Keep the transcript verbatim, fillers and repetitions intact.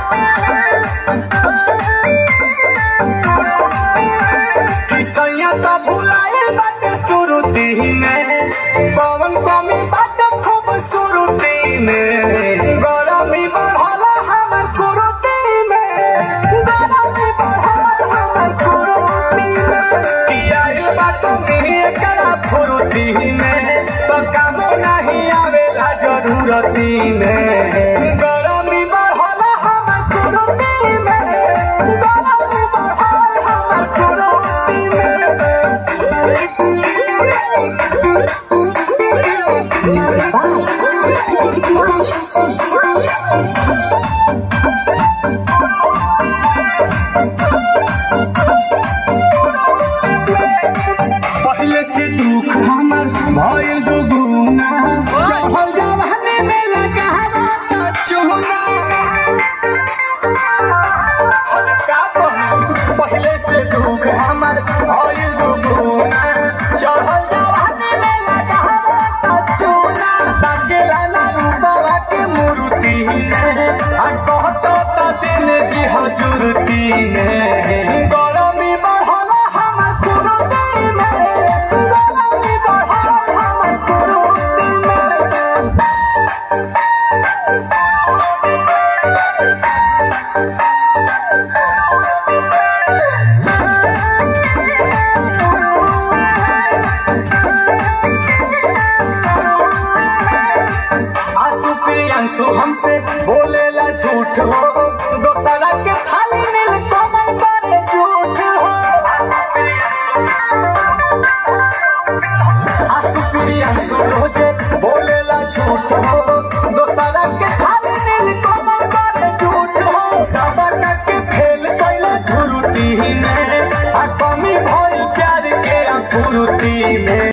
किसैया तो भुलाए बाटे सुरुती में पवन कमी बाटे खूबसूरती में गरमी बढ़ला हमर कुरुती में गरमी बढ़ला हमर कुरुती में किया बात में एकरा फुरुती में तो काम नहीं आवेला जरूरती में गरमी बढ़ला हमर कुरुती में गरमी बढ़ला हमर कुरुती पहले से दुख हमर भइल दुगुना चढ़ल जवानी में लगा चूना पहले से दुख हमर भइल दुगुना चढ़ल जवानी में लगा चूना ताकेला ना रूपवा के मूर्ति में आ कहतो त दिन जी हजूरती में गरमी बढ़ला हमर कुरुती में गरमी बढ़ला हमर कुरुती में आंसू प्रियांशु हमसे बोलेला झूठ हो दोसरा के थाली नील कमल करे झूठ हो आंसू प्रियांशु रोजे बोलेला झूठ हो दोसरा के थाली नील कमल करे झूठ हो सबका के फेल कैले धुरुती में आ कमी भइल प्यार के अपुरुती में